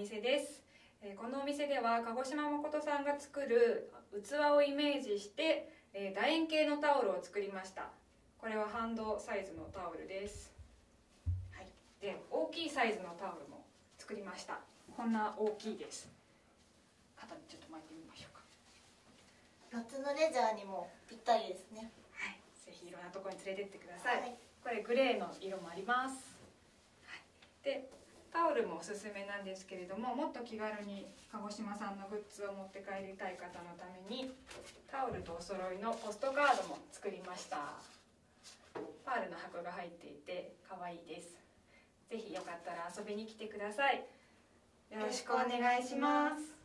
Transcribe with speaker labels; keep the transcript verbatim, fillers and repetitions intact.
Speaker 1: 店です。このお店では鹿児島誠さんが作る器をイメージして楕円形のタオルを作りました。これはハンドサイズのタオルです。はい、で大きいサイズのタオルも作りました。こんな大きいです。肩にちょっと巻いてみましょうか。
Speaker 2: 夏のレジャーにもぴったりですね。
Speaker 1: はい、ぜひいろんなところに連れてってください。
Speaker 2: はい、
Speaker 1: これグレーの色もあります。はい、でタオルもおすすめなんですけれども、もっと気軽に鹿児島産のグッズを持って帰りたい方のためにタオルとお揃いのポストカードも作りました。パールの箱が入っていて可愛いです。ぜひよかったら遊びに来てください。よろしくお願いします。